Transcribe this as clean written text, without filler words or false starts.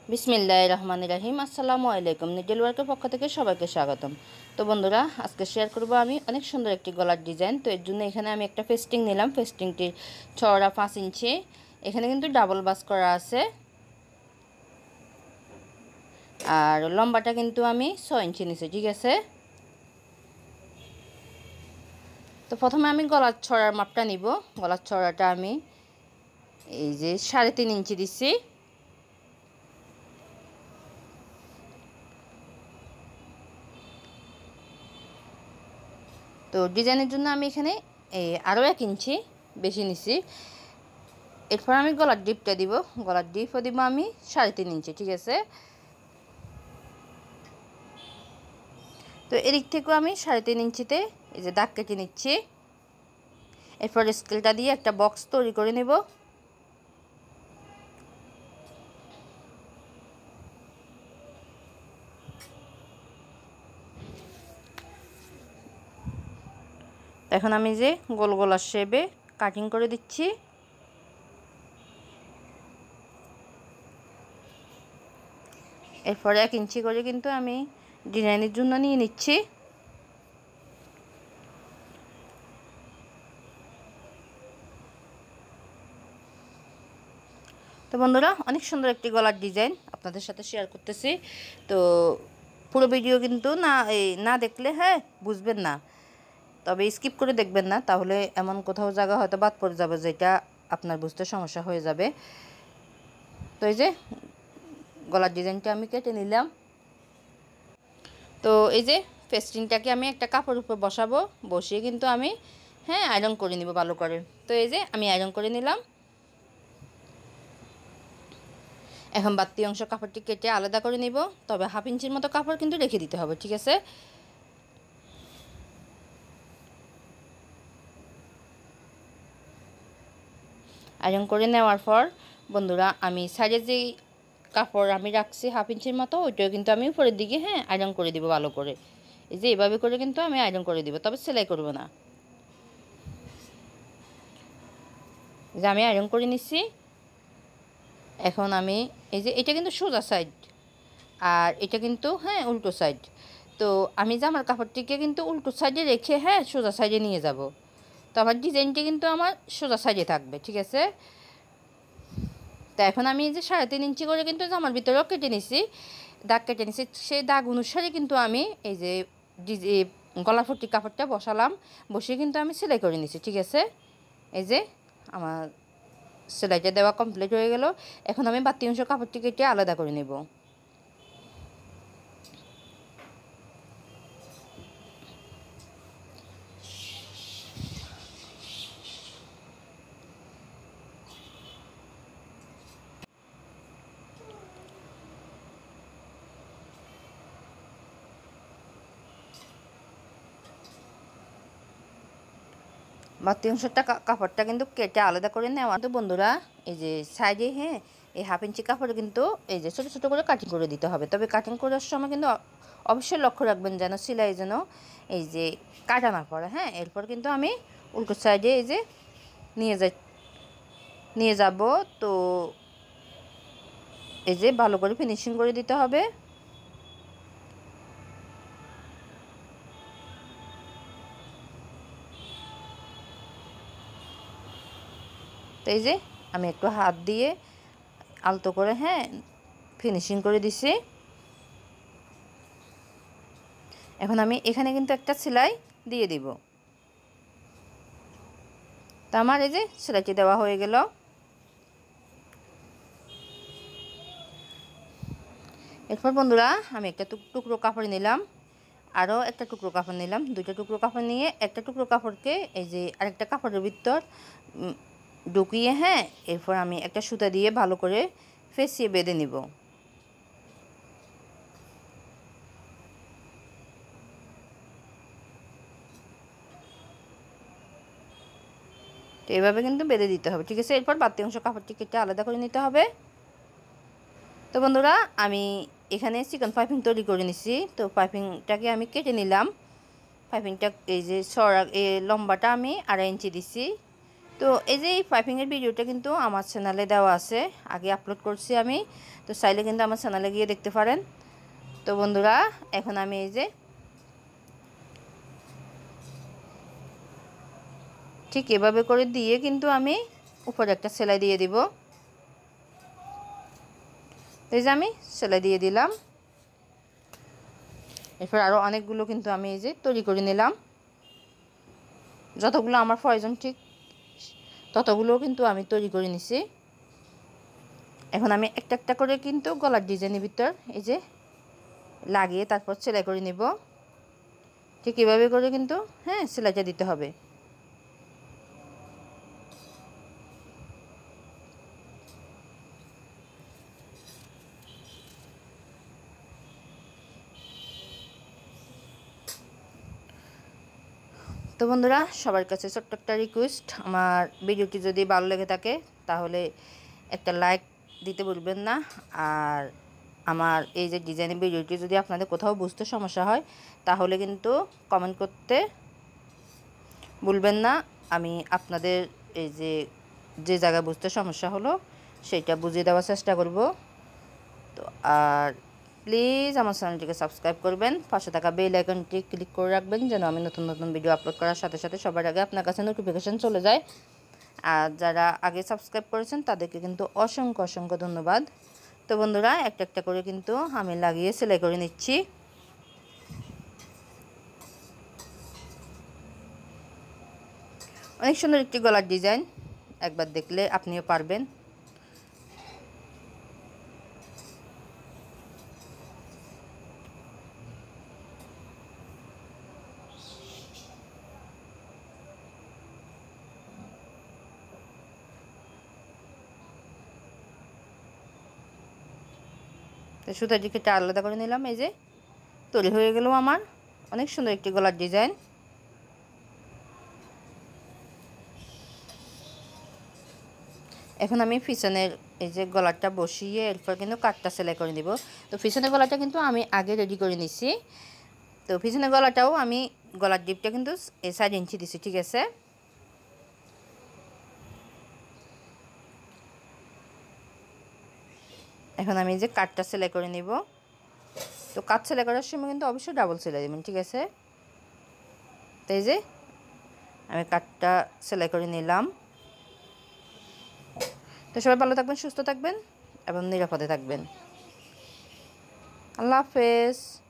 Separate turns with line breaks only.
বিসমিল্লাহির রহমানির রহিম। আসসালামু আলাইকুম। নিডল ওয়ার্কের পক্ষ থেকে সবাইকে স্বাগতম। তো বন্ধুরা, আজকে শেয়ার করব আমি অনেক সুন্দর একটি গলার ডিজাইন। তো এর জন্য এখানে আমি একটা ফেস্টিং নিলাম। ফেস্টিংটির চওড়া 5 ইঞ্চি। এখানে কিন্তু ডাবল বাস করা আছে, আর লম্বাটা কিন্তু আমি 6 ইঞ্চি নিছি, ঠিক আছে। তো প্রথমে আমি গলার ছড়ার মাপটা নিব। গলার ছড়াটা আমি এই যে 3.5 ইঞ্চি দিচ্ছি। তো ডিজাইনের জন্য আমি এখানে আরও 1 ইঞ্চি বেশি নিছি। এরপর আমি গলার ডিপটা দিব। গলার ডিপও দিব আমি 3.5 ইঞ্চি, ঠিক আছে। তো এদিক থেকেও আমি 3.5 ইঞ্চিতে এই যে দাগ কেটে নিচ্ছি। এরপর স্কেলটা দিয়ে একটা বক্স তৈরি করে নেব। এখন আমি যে গোল গলার শেপে কাটিং করে দিচ্ছি। এরপর 1 ইঞ্চি করে কিন্তু আমি ডিজাইনের জন্য নিয়ে নিচ্ছি। তো বন্ধুরা, অনেক সুন্দর একটি গলার ডিজাইন আপনাদের সাথে শেয়ার করতেছি। তো পুরো ভিডিও কিন্তু না দেখলে বুঝবেন না, তবে স্কিপ করে দেখবেন না, তাহলে এমন কোথাও জায়গা হয়তো বাদ পড়ে যাবে যেটা আপনার বুঝতে সমস্যা হয়ে যাবে। তো এই যে গলার ডিজাইনটা আমি কেটে নিলাম। তো এই যে ফেস্টিংটাকে আমি একটা কাপড়ের উপর বসাবো, বসিয়ে কিন্তু আমি আয়রন করে নিব ভালো করে। তো এই যে আমি আয়রন করে নিলাম। এখন বাড়তি অংশ কাপড়টি কেটে আলাদা করে নিব, তবে 1/2 ইঞ্চির মতো কাপড় কিন্তু রেখে দিতে হবে, ঠিক আছে। আয়রন করে নেওয়ার পর বন্ধুরা, আমি সাইডে যে কাপড় আমি রাখছি 1/2 ইঞ্চির মতো, ওইটাও কিন্তু আমি উপরের দিকে আয়রন করে দিব ভালো করে। এই যে এভাবে করে কিন্তু আমি আয়রন করে দিব, তবে সেলাই করব না। যে আমি আয়রন করে নিচ্ছি। এখন আমি এই যে এটা কিন্তু সোজা সাইড, আর এটা কিন্তু উল্টো সাইড। তো আমি জামার কাপড়টিকে কিন্তু উল্টো সাইডে রেখে সোজা সাইডে নিয়ে যাব। তো আমার ডিজাইনটি কিন্তু আমার সোজা সাইডে থাকবে, ঠিক আছে। তো এখন আমি এই যে 3.5 ইঞ্চি করে কিন্তু জামার ভিতরেও কেটে নিছি, দাগ কেটে নিছি। সেই দাগ অনুসারে কিন্তু আমি এই যে গলা ফুটি কাপড়টা বসালাম, বসিয়ে কিন্তু আমি সেলাই করে নিছি, ঠিক আছে। এই যে আমার সেলাইটা দেওয়া কমপ্লিট হয়ে গেল। এখন আমি বাড়তি অংশ কাপড়টি কেটে আলাদা করে নেব। বাড়তি অংশটা কাপড়টা কিন্তু কেটে আলাদা করে নেওয়া। তো বন্ধুরা, এই যে সাইডে এই 1/2 ইঞ্চি কাপড়ে কিন্তু এই যে ছোটো ছোটো করে কাটিং করে দিতে হবে। তবে কাটিং করার সময় কিন্তু অবশ্যই লক্ষ্য রাখবেন যেন সেলাই যেন এই যে কাটা না পড়ে। এরপর কিন্তু আমি উল্টো সাইডে এই যে নিয়ে যাব। তো এই যে ভালো করে ফিনিশিং করে দিতে হবে। তো এই যে আমি একটু হাত দিয়ে আলতো করে ফিনিশিং করে দিছি। এখন আমি এখানে কিন্তু একটা সেলাই দিয়ে দিব। তো আমার এই যে সেলাইটি দেওয়া হয়ে গেল। এরপর বন্ধুরা, আমি একটা টুকরো কাপড় নিলাম, আরও একটা টুকরো কাপড় নিলাম। 2টা টুকরো কাপড় নিয়ে একটা টুকরো কাপড়কে এই যে আরেকটা কাপড়ের ভিতর ঢুকিয়ে এরপর আমি একটা সুতা দিয়ে ভালো করে ফেঁসিয়ে বেঁধে নিব। তো এভাবে কিন্তু বেঁধে দিতে হবে, ঠিক আছে। এরপর বাড়তি অংশ কাপড়টি কেটে আলাদা করে নিতে হবে। তো বন্ধুরা, আমি এখানে চিকন পাইপিং তৈরি করে নিছি। তো পাইপিংটাকে আমি কেটে নিলাম। পাইপিংটা এই যে লম্বাটা আমি 2.5 ইঞ্চি দিছি। তো এই যে এই পাইপিংয়ের ভিডিওটা কিন্তু আমার চ্যানেলে দেওয়া আছে, আগে আপলোড করছি আমি। তো চাইলে কিন্তু আমার চ্যানেলে গিয়ে দেখতে পারেন। তো বন্ধুরা এখন আমি এই যে ঠিক এভাবে করে দিয়ে কিন্তু আমি উপরে একটা সেলাই দিয়ে দিব। এই যে আমি সেলাই দিয়ে দিলাম। এরপর আরও অনেকগুলো কিন্তু আমি এই যে তৈরি করে নিলাম। যতগুলো আমার প্রয়োজন ঠিক ততগুলো কিন্তু আমি তৈরি করে নিছি। এখন আমি একটা একটা করে কিন্তু গলার ডিজাইনের ভিতর এই যে লাগিয়ে তারপর সেলাই করে নিব। ঠিক এভাবে করে কিন্তু সেলাইটা দিতে হবে। তো বন্ধুরা সবার কাছে ছোট্ট একটা রিকোয়েস্ট, আমার ভিডিওটি যদি ভালো লেগে থাকে তাহলে একটা লাইক দিতে ভুলবেন না। আর আমার এই যে ডিজাইনের ভিডিওটি যদি আপনাদের কোথাও বুঝতে সমস্যা হয় তাহলে কিন্তু কমেন্ট করতে ভুলবেন না। আমি আপনাদের এই যে জায়গায় বুঝতে সমস্যা হলো সেটা বুঝিয়ে দেওয়ার চেষ্টা করব। তো আর প্লিজ আমার চ্যানেলটিকে সাবস্ক্রাইব করবেন, পাশে থাকা বেল আইকনটি ক্লিক করে রাখবেন যেন আমি নতুন নতুন ভিডিও আপলোড করার সাথে সাথে সবার আগে আপনার কাছে নোটিফিকেশন চলে যায়। আর যারা আগে সাবস্ক্রাইব করেছেন তাদেরকে কিন্তু অসংখ্য অসংখ্য ধন্যবাদ। তো বন্ধুরা একটা একটা করে কিন্তু আমি লাগিয়ে সেলাই করে নিচ্ছি। অনেক সুন্দর একটি গলার ডিজাইন, একবার দেখলে আপনিও পারবেন। তো সুতাটিকে আলাদা করে নিলাম। এই যে তৈরি হয়ে গেল আমার অনেক সুন্দর একটি গলার ডিজাইন। এখন আমি পিছনের এই যে গলাটা বসিয়ে এরপর কিন্তু কাটটা সেলাই করে দিব। তো পিছনের গলাটা কিন্তু আমি আগে রেডি করে নিছি। তো পিছনের গলাটাও আমি গলার ডিপটা কিন্তু 4 ইঞ্চি দিছি, ঠিক আছে। এখন আমি যে কাটটা সেলাই করে নিব। তো কাট সেলাই করার সময় কিন্তু অবশ্যই ডাবল সেলাই দেবেন, ঠিক আছে। তো এই যে আমি কাটটা সেলাই করে নিলাম। তো সবাই ভালো থাকবেন, সুস্থ থাকবেন এবং নিরাপদে থাকবেন। আল্লাহ হাফেজ।